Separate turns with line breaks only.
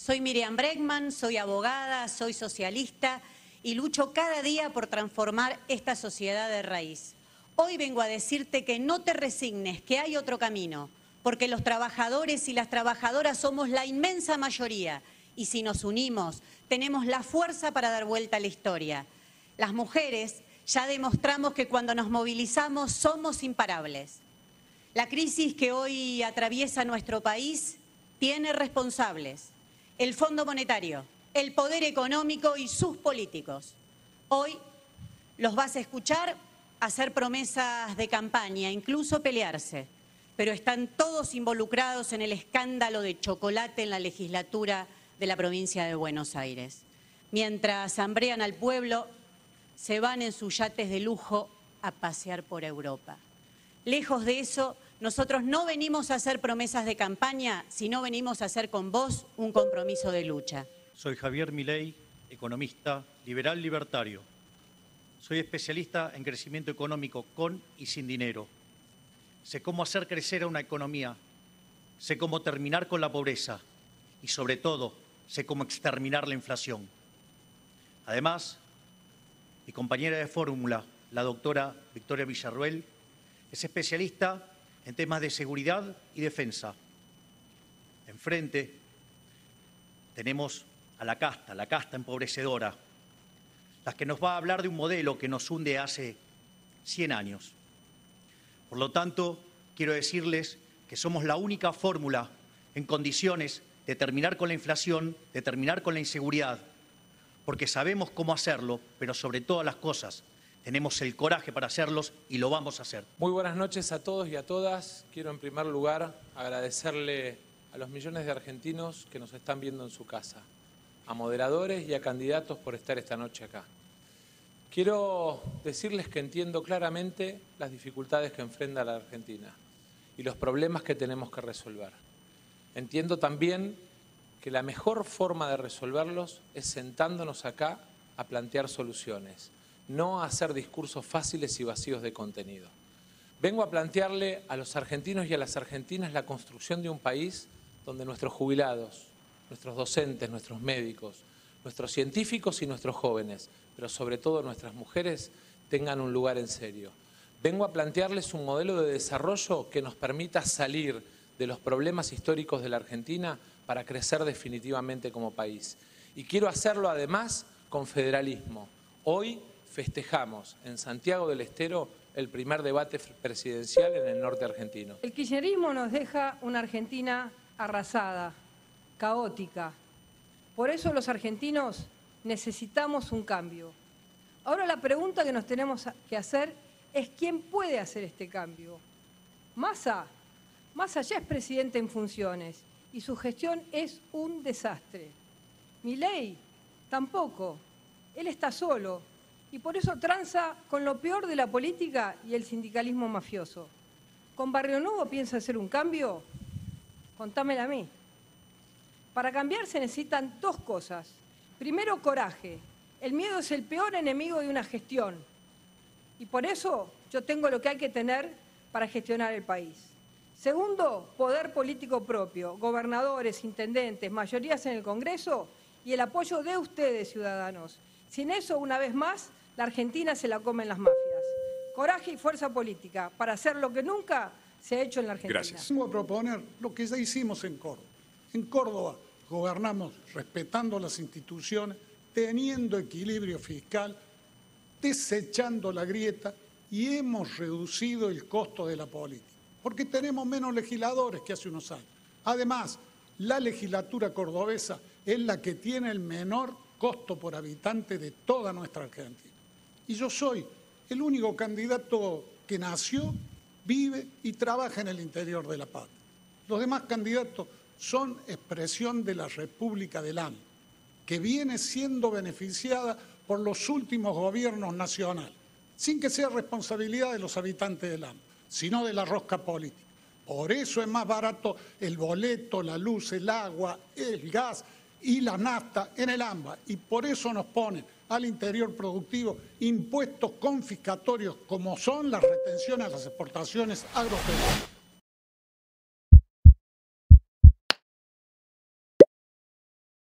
Soy Miriam Bregman, soy abogada, soy socialista y lucho cada día por transformar esta sociedad de raíz. Hoy vengo a decirte que no te resignes, que hay otro camino, porque los trabajadores y las trabajadoras somos la inmensa mayoría y si nos unimos tenemos la fuerza para dar vuelta a la historia. Las mujeres ya demostramos que cuando nos movilizamos somos imparables. La crisis que hoy atraviesa nuestro país tiene responsables: el Fondo Monetario, el poder económico y sus políticos. Hoy los vas a escuchar hacer promesas de campaña, incluso pelearse, pero están todos involucrados en el escándalo de chocolate en la legislatura de la provincia de Buenos Aires. Mientras hambrean al pueblo, se van en sus yates de lujo a pasear por Europa. Lejos de eso, nosotros no venimos a hacer promesas de campaña, sino venimos a hacer con vos un compromiso de lucha.
Soy Javier Milei, economista, liberal libertario. Soy especialista en crecimiento económico con y sin dinero. Sé cómo hacer crecer a una economía, sé cómo terminar con la pobreza y, sobre todo, sé cómo exterminar la inflación. Además, mi compañera de fórmula, la doctora Victoria Villarruel, es especialista en temas de seguridad y defensa. Enfrente tenemos a la casta empobrecedora, la que nos va a hablar de un modelo que nos hunde hace 100 años. Por lo tanto, quiero decirles que somos la única fórmula en condiciones de terminar con la inflación, de terminar con la inseguridad, porque sabemos cómo hacerlo, pero sobre todas las cosas tenemos el coraje para hacerlos y lo vamos a hacer.
Muy buenas noches a todos y a todas. Quiero en primer lugar agradecerle a los millones de argentinos que nos están viendo en su casa, a moderadores y a candidatos por estar esta noche acá. Quiero decirles que entiendo claramente las dificultades que enfrenta la Argentina y los problemas que tenemos que resolver. Entiendo también que la mejor forma de resolverlos es sentándonos acá a plantear soluciones, no a hacer discursos fáciles y vacíos de contenido. Vengo a plantearle a los argentinos y a las argentinas la construcción de un país donde nuestros jubilados, nuestros docentes, nuestros médicos, nuestros científicos y nuestros jóvenes, pero sobre todo nuestras mujeres, tengan un lugar en serio. Vengo a plantearles un modelo de desarrollo que nos permita salir de los problemas históricos de la Argentina para crecer definitivamente como país. Y quiero hacerlo además con federalismo. Hoy festejamos en Santiago del Estero el primer debate presidencial en el norte argentino.
El kirchnerismo nos deja una Argentina arrasada, caótica. Por eso los argentinos necesitamos un cambio. Ahora la pregunta que nos tenemos que hacer es ¿quién puede hacer este cambio? Massa ya es presidente en funciones y su gestión es un desastre. Milei tampoco, él está solo y por eso tranza con lo peor de la política y el sindicalismo mafioso. ¿Con Barrio Nuevo piensa hacer un cambio? Contámela a mí. Para cambiar se necesitan dos cosas. Primero, coraje. El miedo es el peor enemigo de una gestión. Y por eso yo tengo lo que hay que tener para gestionar el país. Segundo, poder político propio, gobernadores, intendentes, mayorías en el Congreso y el apoyo de ustedes, ciudadanos. Sin eso, una vez más, la Argentina se la comen las mafias. Coraje y fuerza política para hacer lo que nunca se ha hecho en la Argentina.
Gracias. Vengo a proponer lo que ya hicimos en Córdoba. En Córdoba gobernamos respetando las instituciones, teniendo equilibrio fiscal, desechando la grieta y hemos reducido el costo de la política, porque tenemos menos legisladores que hace unos años. Además, la legislatura cordobesa es la que tiene el menor costo por habitante de toda nuestra Argentina. Y yo soy el único candidato que nació, vive y trabaja en el interior de la patria. Los demás candidatos son expresión de la República del AMBA, que viene siendo beneficiada por los últimos gobiernos nacionales, sin que sea responsabilidad de los habitantes del AMBA, sino de la rosca política. Por eso es más barato el boleto, la luz, el agua, el gas y la nafta en el AMBA. Y por eso nos ponen al interior productivo impuestos confiscatorios como son las retenciones a las exportaciones agropecuarias.